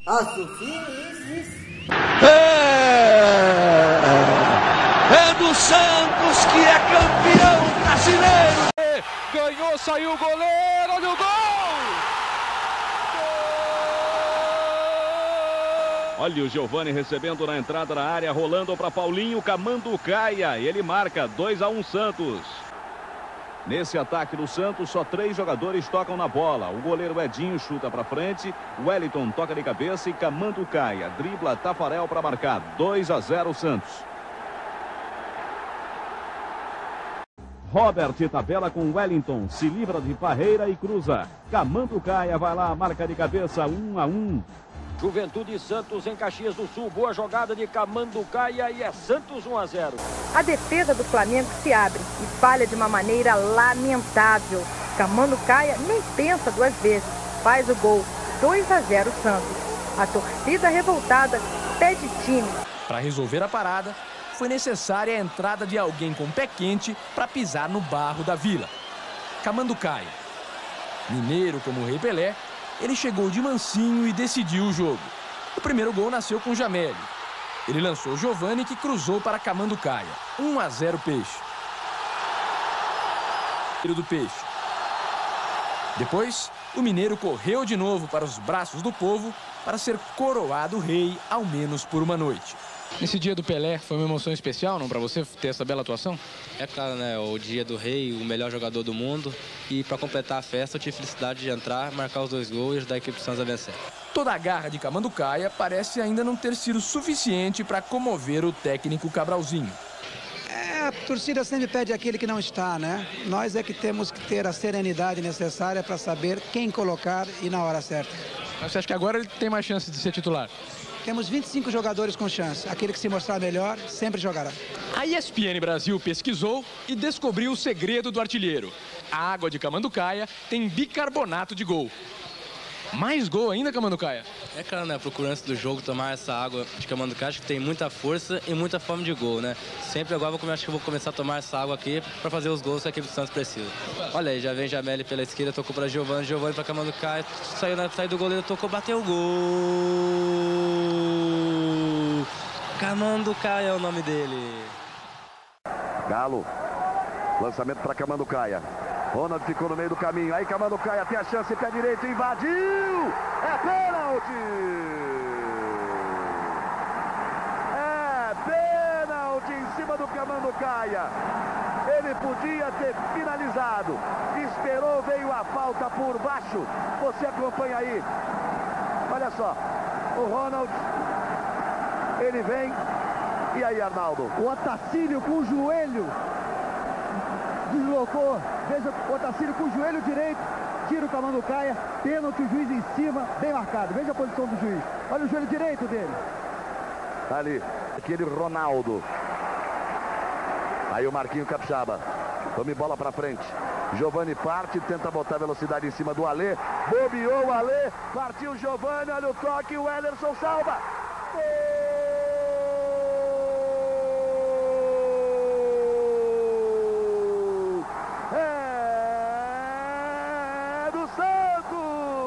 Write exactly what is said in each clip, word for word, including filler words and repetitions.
Ah, Sofia, isso, isso. É, é do Santos que é campeão brasileiro. Ganhou, saiu o goleiro, olha o gol! Olha o Giovani recebendo na entrada da área, rolando para Paulinho, Camanducaia. Ele marca dois a um Santos. Nesse ataque do Santos, só três jogadores tocam na bola. O goleiro Edinho chuta para frente, Wellington toca de cabeça e Camanducaia dribla Tafarel para marcar dois a zero Santos. Robert tabela com Wellington, se livra de Parreira e cruza. Camanducaia vai lá, marca de cabeça, um a um. Juventude e Santos em Caxias do Sul. Boa jogada de Camanducaia e é Santos um a zero. A defesa do Flamengo se abre e falha de uma maneira lamentável. Camanducaia nem pensa duas vezes. Faz o gol. dois a zero Santos. A torcida revoltada pede time. Para resolver a parada, foi necessária a entrada de alguém com pé quente para pisar no barro da Vila. Camanducaia. Mineiro como o Rei Pelé, ele chegou de mansinho e decidiu o jogo. O primeiro gol nasceu com Jameli. Ele lançou Giovani, que cruzou para Camanducaia. um a zero Peixe. Do Peixe. Depois, o mineiro correu de novo para os braços do povo para ser coroado rei, ao menos por uma noite. Nesse dia do Pelé, foi uma emoção especial, não, para você ter essa bela atuação? É claro, né? O dia do rei, o melhor jogador do mundo. E para completar a festa, eu tive felicidade de entrar, marcar os dois gols e ajudar a equipe do Santos a vencer. Toda a garra de Camanducaia parece ainda não ter sido suficiente para comover o técnico Cabralzinho. É, a torcida sempre pede aquele que não está, né? Nós é que temos que ter a serenidade necessária para saber quem colocar e na hora certa. Mas você acha que agora ele tem mais chance de ser titular? Temos vinte e cinco jogadores com chance. Aquele que se mostrar melhor, sempre jogará. A E S P N Brasil pesquisou e descobriu o segredo do artilheiro. A água de Camanducaia tem bicarbonato de gol. Mais gol ainda, Camanducaia? É claro, né? Procurando antes do jogo tomar essa água de Camanducaia, acho que tem muita força e muita fome de gol, né? Sempre agora eu acho que eu vou começar a tomar essa água aqui para fazer os gols que a equipe do Santos precisa. Olha aí, já vem Jameli pela esquerda, tocou para Giovani, Giovani para Camanducaia, saiu na saída do goleiro, tocou, bateu o gol! Camanducaia é o nome dele. Galo, lançamento para Camanducaia. Ronald ficou no meio do caminho. Aí Camanducaia tem a chance, pé direito, invadiu! É pênalti! É pênalti em cima do Camanducaia. Ele podia ter finalizado. Esperou, veio a falta por baixo. Você acompanha aí. Olha só. O Ronald. Ele vem. E aí, Arnaldo? O Otacílio com o joelho. Deslocou. Veja o Otacílio com o joelho direito. Tira o Camanducaia. Pênalti, o juiz em cima. Bem marcado. Veja a posição do juiz. Olha o joelho direito dele. Ali. Aquele Ronaldo. Aí o Marquinho Capixaba. Tome bola pra frente. Giovani parte, tenta botar velocidade em cima do Alê. Bobeou o Alê. Partiu o Giovani. Olha o toque. O Ellerson salva. Gol! É do Santos!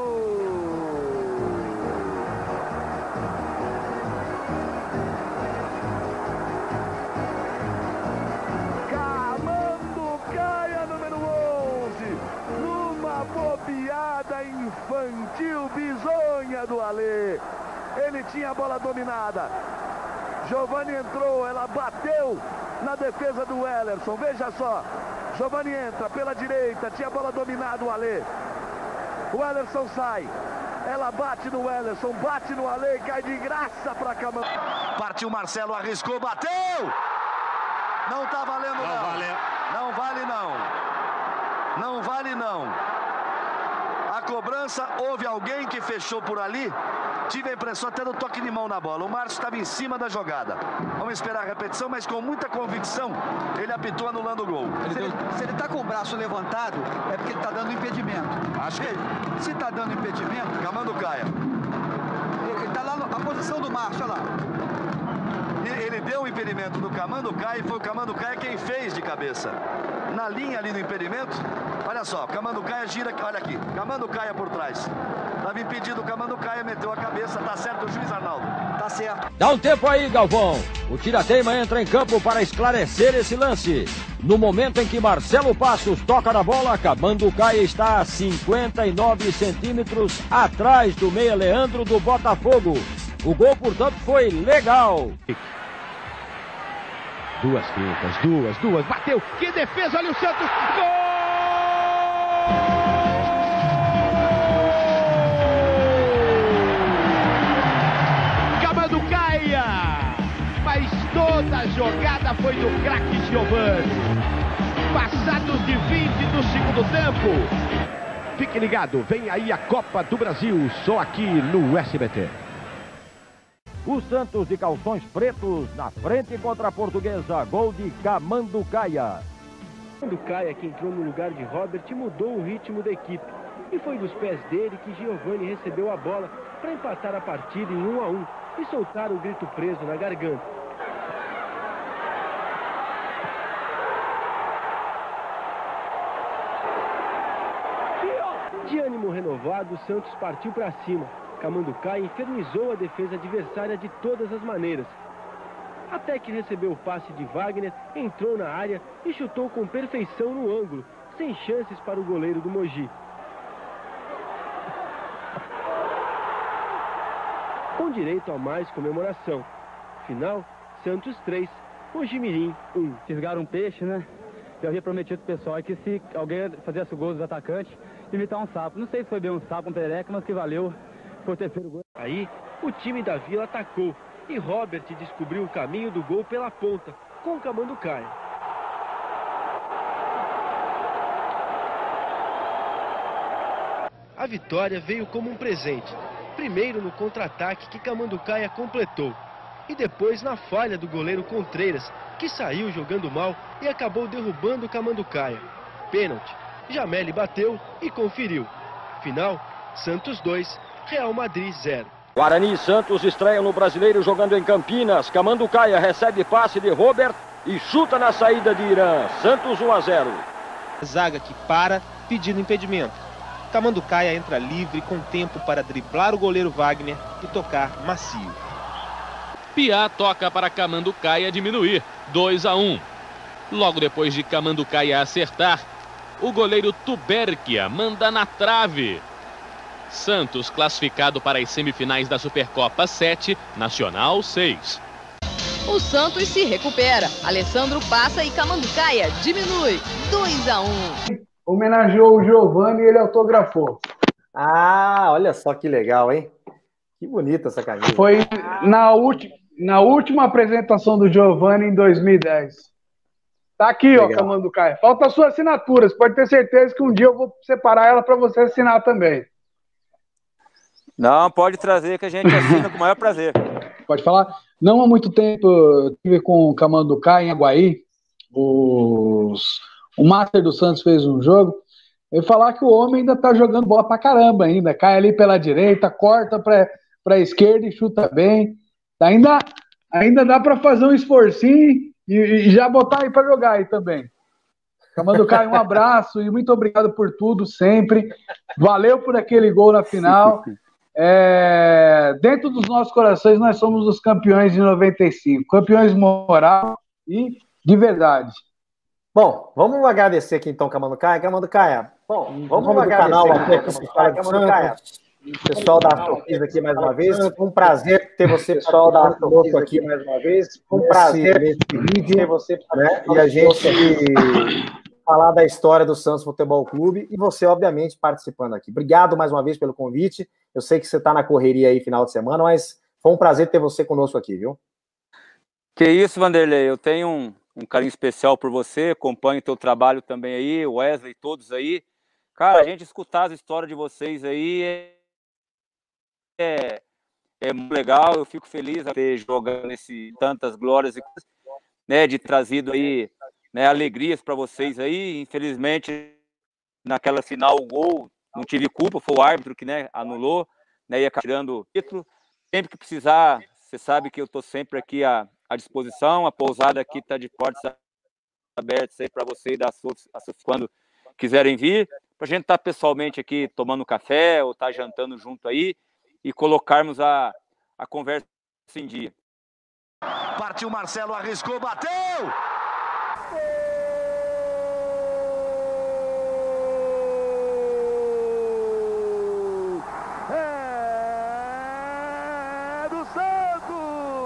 Camanducaia, número onze. Numa bobeada infantil bizonha do Alê. Ele tinha a bola dominada. Giovani entrou, ela bateu na defesa do Ellerson. Veja só. Giovani entra pela direita, tinha a bola dominada o Alê. O Ellerson sai. Ela bate no Ellerson, bate no Alê, cai de graça para Caman. Partiu Marcelo, arriscou, bateu! Não tá valendo não. Não vale, não vale não. Não vale não. A cobrança, houve alguém que fechou por ali. Tive a impressão até do toque de mão na bola. O Márcio estava em cima da jogada. Vamos esperar a repetição, mas com muita convicção, ele apitou anulando o gol. Se ele, se ele tá com o braço levantado, é porque ele tá dando impedimento. Acho que... Se tá dando impedimento... Camanducaia. Ele, ele tá lá na posição do Márcio, olha lá. Ele, ele deu o impedimento do Camanducaia e foi o Camanducaia quem fez de cabeça. Na linha ali do impedimento, Olha só, Camanducaia gira, olha aqui, Camanducaia por trás. Estava impedido, o Camanducaia meteu a cabeça, tá certo o juiz Arnaldo? Tá certo. Dá um tempo aí, Galvão. O Tirateima entra em campo para esclarecer esse lance. No momento em que Marcelo Passos toca na bola, Camanducaia está a cinquenta e nove centímetros atrás do meia Leandro do Botafogo. O gol, portanto, foi legal. Duas fintas, duas, duas, bateu, que defesa, olha o Santos, gol! Camanducaia, mas toda a jogada foi do craque Giovani. Passados de vinte do segundo tempo. Fique ligado, vem aí a Copa do Brasil, só aqui no S B T. O Santos de calções pretos na frente contra a Portuguesa. Gol de Camanducaia. Camanducaia, que entrou no lugar de Robert, mudou o ritmo da equipe. E foi dos pés dele que Giovani recebeu a bola para empatar a partida em um a um e soltar o grito preso na garganta. De ânimo renovado, o Santos partiu para cima. Camanducaia infernizou a defesa adversária de todas as maneiras. Até que recebeu o passe de Wagner, entrou na área e chutou com perfeição no ângulo, sem chances para o goleiro do Mogi. Com direito a mais comemoração. Final, Santos três, Mojimirim um. Fisgaram um peixe, né? Eu havia prometido pro pessoal que se alguém fizesse o gol dos atacantes, imitar um sapo. Não sei se foi bem um sapo, um perereca, mas que valeu. Foi o terceiro gol. Aí, o time da Vila atacou e Robert descobriu o caminho do gol pela ponta, com o Camanducaia. A vitória veio como um presente. Primeiro no contra-ataque que Camanducaia completou. E depois na falha do goleiro Contreiras, que saiu jogando mal e acabou derrubando o Camanducaia. Pênalti. Jameli bateu e conferiu. Final, Santos dois, Real Madrid zero. Guarani e Santos estreiam no Brasileiro jogando em Campinas. Camanducaia recebe passe de Robert e chuta na saída de Irã. Santos um a zero. Zaga que para, pedindo impedimento. Camanducaia entra livre com tempo para driblar o goleiro Wagner e tocar macio. Piá toca para Camanducaia diminuir, dois a um. Logo depois de Camanducaia acertar, o goleiro Tuberquia manda na trave. Santos classificado para as semifinais da Supercopa sete, Nacional seis. O Santos se recupera. Alessandro passa e Camanducaia diminui, dois a um. Homenageou o Giovani e ele autografou. Ah, olha só que legal, hein? Que bonita essa camisa. Foi na, ulti... na última apresentação do Giovani em dois mil e dez. Tá aqui, legal. Ó, Camanducaia. Falta a sua assinatura. Você pode ter certeza que um dia eu vou separar ela para você assinar também. Não, pode trazer que a gente assina com o maior prazer. Pode falar? Não há muito tempo eu estive com o Camanducaia em Aguaí. Os... O Master do Santos fez um jogo. Ele falar que o homem ainda tá jogando bola pra caramba ainda. Cai ali pela direita, corta pra, pra esquerda e chuta bem. Ainda, ainda dá pra fazer um esforcinho e, e já botar aí pra jogar aí também. Camanducaia, um abraço e muito obrigado por tudo sempre. Valeu por aquele gol na final. É, dentro dos nossos corações, nós somos os campeões de noventa e cinco. Campeões moral e de verdade. Bom, vamos agradecer aqui então, Camanducaia. Camanducaia, bom, vamos, vamos agradecer do canal aqui, aqui, Camanducaia, Camanducaia. Pessoal da Showbiz aqui mais uma vez. Foi um prazer ter você, pessoal da Showbiz aqui mais uma vez. Foi um prazer ter você, né? E a gente falar da história do Santos Futebol Clube e você, obviamente, participando aqui. Obrigado mais uma vez pelo convite. Eu sei que você está na correria aí final de semana, mas foi um prazer ter você conosco aqui, viu? Que isso, Vanderlei. Eu tenho um, um carinho especial por você, acompanho o teu trabalho também aí, o Wesley, todos aí. Cara, a gente escutar as histórias de vocês aí é, é, é muito legal. Eu fico feliz de ter jogado nesse tantas glórias e né, de trazido aí né, alegrias para vocês aí. Infelizmente, naquela final, o gol, não tive culpa, foi o árbitro que né, anulou, né, ia tirando o título. Sempre que precisar, você sabe que eu estou sempre aqui à, à disposição. A pousada aqui está de portas abertas aí para você e da sua, quando quiserem vir, para a gente estar tá pessoalmente aqui tomando café ou estar tá jantando junto aí e colocarmos a, a conversa em dia. Partiu Marcelo, arriscou, bateu! É do Santos!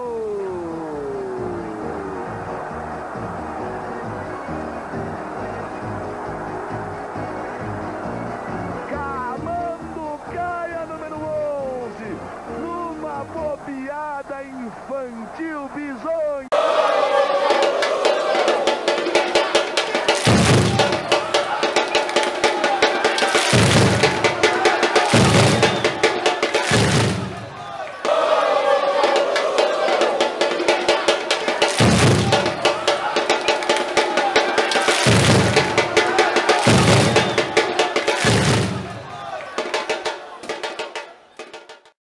Camanducaia, número onze, numa bobeada infantil bizonha.